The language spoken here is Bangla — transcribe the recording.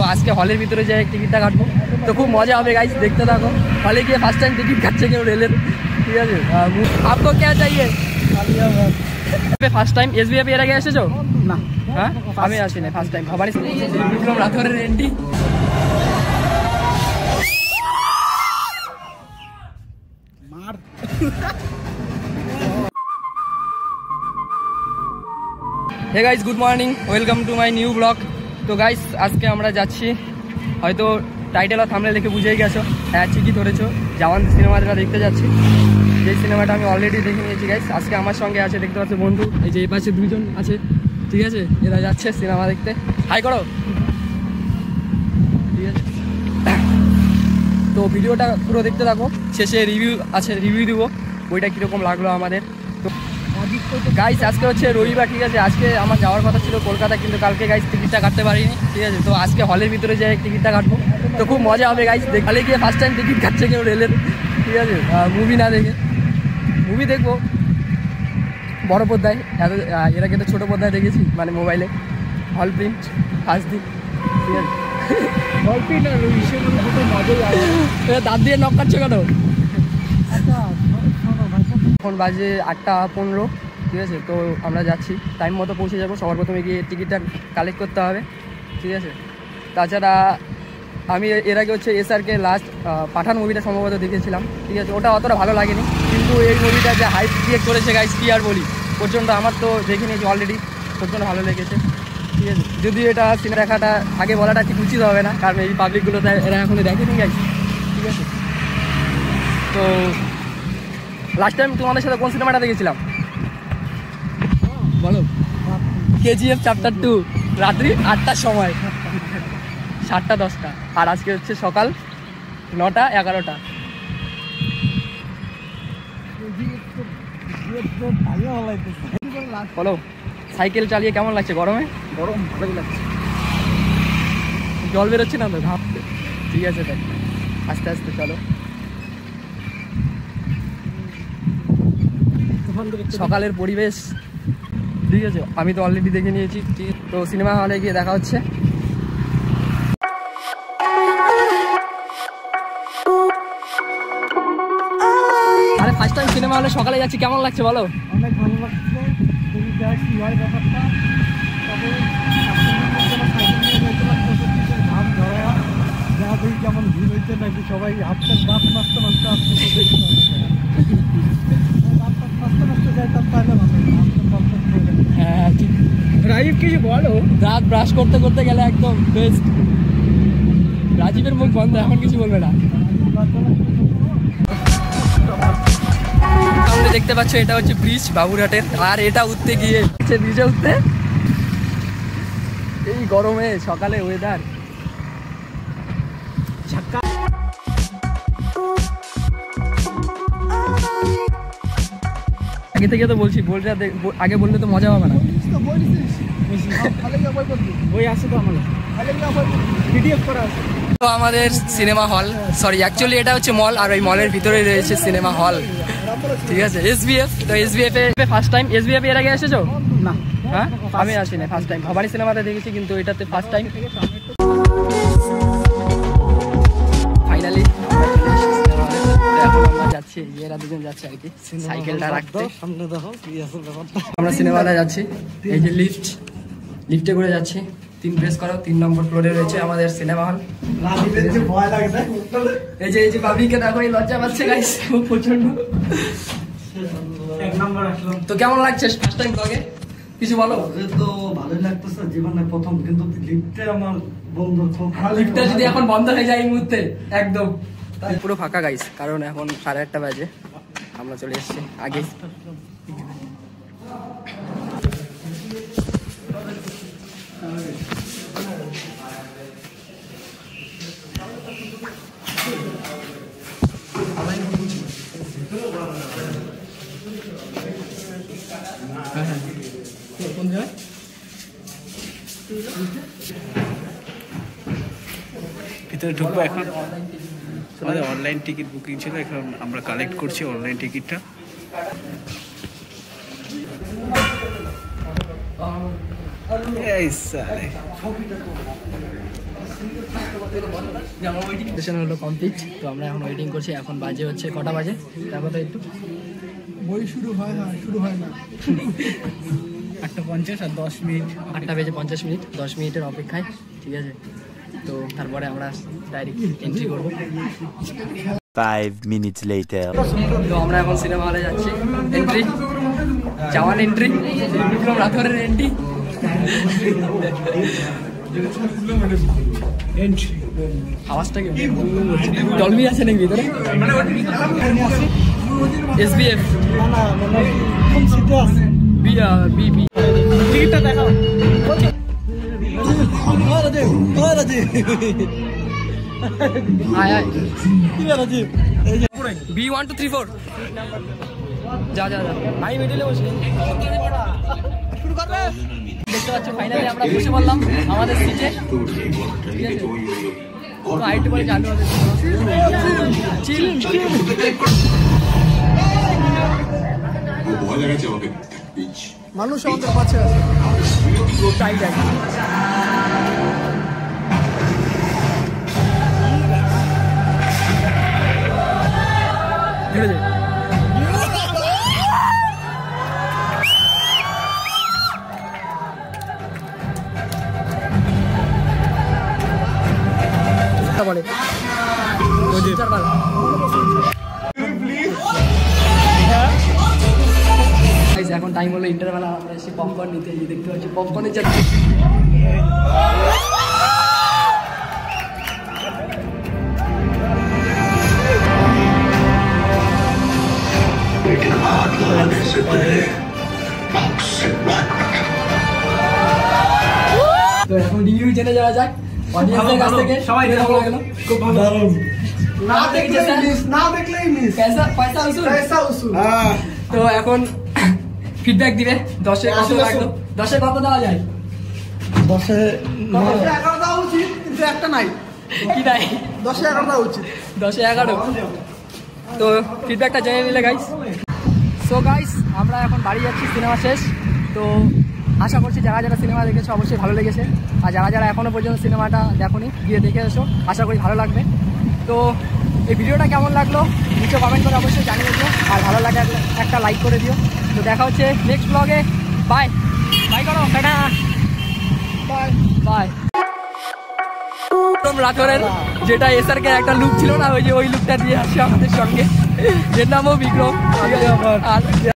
আজকে হলের ভিতরে যে টিকিটটা কাটবো, তো খুব মজা হবে গাইস, দেখতে থাকো। হলে গিয়ে ফার্স্ট টাইম টিকিট কাটছে কেউ রেলের, ঠিক আছে। आपको क्या चाहिए? ফার্স্ট টাইম SBF এর আগে এসেছো? না, হ্যাঁ আমি আসি না, ফার্স্ট টাইম। ভবানী বিক্রম রাথোরের entry. Hey guys, good morning, welcome to my new blog. তো গাইস আজকে আমরা যাচ্ছি, হয়তো টাইটেল আর থাম্বনেল দেখে বুঝেই গেছো, হ্যাঁ ঠিকই ধরেছো, জওয়ান সিনেমাটা দেখতে যাচ্ছি। যে সিনেমাটা আমি অলরেডি দেখে নিয়েছি গাইস। আজকে আমার সঙ্গে আছে, দেখতে পাচ্ছ বন্ধু, এই যে এই পাশে দুইজন আছে, ঠিক আছে। এরা যাচ্ছে সিনেমা দেখতে। হাই করো, ঠিক আছে। তো ভিডিওটা পুরো দেখতে থাকো, শেষে রিভিউ আছে, রিভিউ দিব বইটা কীরকম লাগলো আমাদের। তো গাইস আজকে হচ্ছে রবিবার, ঠিক আছে। আজকে আমার যাওয়ার কথা ছিল কলকাতা, কিন্তু কালকে গাইস টিকিটটা কাটতে পারিনি, ঠিক আছে। তো আজকে হলের ভিতরে যে টিকিটটা কাটবো, তো খুব মজা হবে গাইস। হলে গিয়ে ফার্স্ট টাইম টিকিট কাটছে কেউ রেলের, ঠিক আছে। মুভি না দেখে মুভি দেখবো বড় পর্দায়, এর আগে তো ছোটো পর্দায় দেখেছি, মানে মোবাইলে। হল প্রিন্ট ফার্স্ট দিন, ঠিক আছে। হল প্রিন্ট দাঁত দিয়ে নক কাটছো কেন? এখন বাজে 8:15, ঠিক আছে। তো আমরা যাচ্ছি, টাইম মতো পৌঁছে যাবো। সবার প্রথমে গিয়ে টিকিটটা কালেক্ট করতে হবে, ঠিক আছে। তাছাড়া আমি এর আগে হচ্ছে SRK লাস্ট পাঠান মুভিটা সম্ভবত দেখেছিলাম, ঠিক আছে। ওটা অতটা ভালো লাগেনি, কিন্তু এই মুভিটা যে হাইপ ক্রিয়েট করেছে গাইস, কি আর বলি, প্রচণ্ড। আমার তো দেখে নিয়েছি অলরেডি, প্রচণ্ড ভালো লেগেছে, ঠিক আছে। যদি এটা সিনেমা দেখাটা আগে বলাটা ঠিক উচিত হবে না, কারণ এই পাবলিকগুলো এরা এখনও দেখেনি গাইস, ঠিক আছে। তো লাস্ট টাইম তোমাদের সাথে কোন সিনেমাটা দেখেছিলাম বলো? KGF চ্যাপ্টার 2, রাত্রি 8টার সময়, 7টা 10টা। আর আজকে হচ্ছে সকাল 9টা 11টা। বলো সাইকেল চালিয়ে কেমন লাগছে? গরমে? গরম ভালোই লাগছে। জল বেরোচ্ছে না তো ঘাম, ঠিক আছে। তাই আস্তে আস্তে চলো। সকালের পরিবেশ, ঠিক আছে। আমি তো অলরেডি দেখে নিয়েছি, ঠিক। তো সিনেমা হলে গিয়ে দেখা হচ্ছে। আরে ফার্স্ট টাইম সিনেমা হলে সকালে যাচ্ছি, কেমন লাগছে বলো? অনেক ভালো লাগছে। তুমি দেখ কি হয় ব্যাপারটা। তবে ঘাম ঝরা যা দেখি কেমন ভিড় হইতে নাকি, সবাই হাঁটতে দাঁত নাচতে নাচতে আসতে যাইতাম, তাহলে ভালো। হ্যাঁ ঠিক। রাজীব কিছু বলো, দাঁত ব্রাশ করতে করতে গেলে একদম বেস্ট। রাজীবের মুখ বন্ধ, এখন কিছু বলবে না। সামনে দেখতে পাচ্ছ, এটা হচ্ছে ব্রিজ বাবুরহাটের। আর এটা উঠতে গিয়ে ব্রিজে উঠতে, এই গরমে সকালে ওয়েদার ঝাক্কা। আগে থেকে তো বলছি, বলটা আগে বললে তো মজা হবে না। বই আছে তো আমার, PDF করা আছে। তো আমাদের সিনেমা হল, সরি অ্যাকচুয়ালি এটা হচ্ছে মল, আর ওই মলের ভিতরে রয়েছে সিনেমা হল, ঠিক আছে। SBF। তো SBF এ ফার্স্ট টাইম। SBF এর আগে এসেছো? না, হ্যাঁ আমি আসি না, ফার্স্ট টাইম। ভবানী সিনেমাতে দেখেছি, কিন্তু এটাতে ফার্স্ট টাইম। ফাইনালি এখন আমরা যাচ্ছি, এরা দুজন যাচ্ছে আর কি সাইকেলটা রাখতে। সামনে দেখো কি আছে ব্যাপারটা। আমরা সিনেমাতে যাচ্ছি, এই যে লিফটে করে যাচ্ছি। 3 প্রেস করো, 3 নম্বর ফ্লোরে রয়েছে আমাদের সিনেমা হল। এই যে পাবলিককে দেখো, এই লজ্জা পাচ্ছে গাইস প্রচন্ড। এক নাম্বার আসলাম। তো কেমন লাগছে ফার্স্ট টাইম ব্লগে? কিছু বলো। তো ভালোই লাগতেছে, জীবনে প্রথম, কিন্তু লিফটে আমার বন্ধু খুব। লিফটটা যদি এখন বন্ধ হয়ে যায় এই মুহূর্তে একদম পুরো ফাঁকা গাইস, কারণ এখন 8:30 বাজে। আমরা চলে এসেছি আগে। ভিতরে ঢুকবো এখন। আমাদের অনলাইন টিকিট বুকিং ছিল, এখন আমরা কালেক্ট করছি অনলাইন টিকিটটা। এই সালে সেশন হলো কমপ্লিট, তো আমরা এখন ওয়েটিং করছি। এখন বাজে হচ্ছে কটা বাজে দেখো তো একটু। বই শুরু হয় না 8:50 আর 10 মিনিট। 8টা বেজে 50 মিনিট, 10 মিনিটের অপেক্ষায়, ঠিক আছে। তো তারপরে আমরা ডাইরেক্ট এন্ট্রি করবো। 5 minutes later. তো আমরা এখন সিনেমা হলে যাচ্ছি। এন্ট্রি, চাওয়ান এন্ট্রি, বিক্রম রাথোরের এন্ট্রি। আওয়াজটা কি ডলবি আছে নাকি ভিতরে? SBF না মানে কোন সিটে আছে বিবি টিকিটটা দেখাও। আয় আয় কি রাজীব এই যে B1 2 3 4 যা যা যা আমি মিডলে বসে শুরু করবে। দেখতে পাচ্ছ ফাইনালি আমরা বসে পড়লাম আমাদের সিটে, ঠিক আছে। তো আইটু বলে চালু হবে চিল बहुत जगह जाओगे बीच মানুষ আমাদের পাশে আছে। টাইট আছে। ধীরে ধীরে বলে এখন টাইম হলো ইন্টারভেল। আমরা এসে পপকর্ন নিতে, দেখতে পাচ্ছি পপকর্নের যাচ্ছে। তো এখন রিভিউ জেনে যাওয়া যাক অডিয়েন্সের কাছ থেকে। সবাই খুব ভালো দারুণ না দেখলে মিস, না দেখলেই মিস পয়সা উসুল। উসুল। তো এখন ফিডব্যাক দিবে 10 এ কত লাগলো, 10 এ কত দেওয়া যায়? 10 এ 11 দেওয়া উচিত, কিন্তু একটা নাই। কি নাই? 10 এ 11 দেওয়া উচিত। 10 এ 11। তো ফিডব্যাকটা জেনে নিলে গাইস। সো গাইস আমরা এখন বাড়ি যাচ্ছি, সিনেমা শেষ। তো আশা করছি যারা যারা সিনেমা দেখেছো অবশ্যই ভালো লেগেছে, আর যারা যারা এখনও পর্যন্ত সিনেমাটা দেখোনি গিয়ে দেখে এসো, আশা করি ভালো লাগবে। তো এই ভিডিওটা কেমন লাগলো নিচে কমেন্ট করে অবশ্যই জানিয়ে দিও, আর ভালো লাগে একটা লাইক করে দিও। তো দেখা হচ্ছে নেক্সট ব্লগে। বাই বাই করো, টাটা বাই বাই। রাথোরের যেটা SRK একটা লুক ছিল না, ওই যে ওই লুকটা দিয়ে আসছে আমাদের সঙ্গে, এর নামও বিক্রম। আর